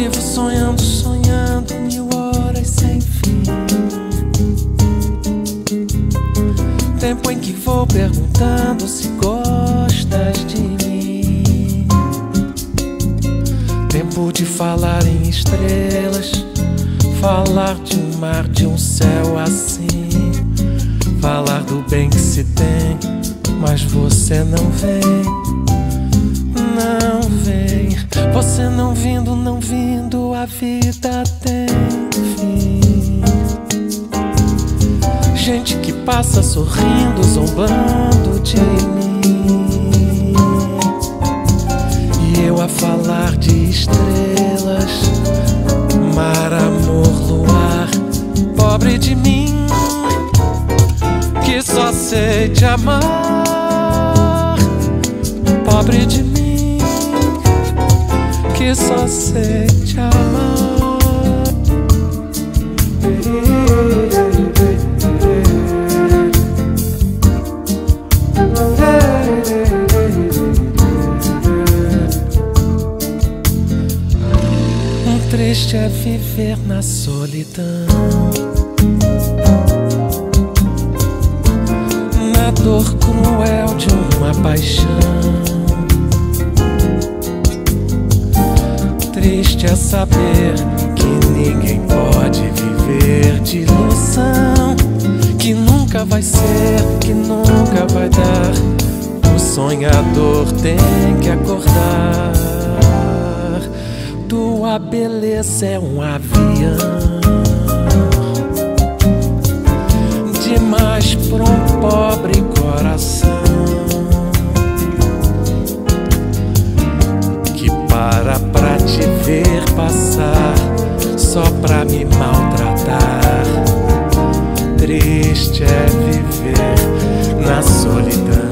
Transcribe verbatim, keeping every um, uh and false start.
vivo sonhando, sonhando mil horas sem fim. Tempo em que vou perguntando se gostas de mim. Tempo de falar em estrelas, falar de um mar, de um céu assim. Falar do bem que se tem, mas você não vem, não vem. Você não vindo, não vindo, a vida tem fim. Gente que passa sorrindo, zombando de mim, e eu a falar de estrelas, mar, amor, luar. Pobre de mim, que só sei te amar. Pobre de mim, que só sei te amar. Um triste é viver na solidão, na dor cruel de uma paixão. Triste é saber que ninguém pode viver de ilusão, que nunca vai ser, que nunca vai dar. O sonhador tem que acordar. Tua beleza é um avião demais pra um pobre coração, que para pra te ver passar só pra me maltratar. Triste é viver na solidão.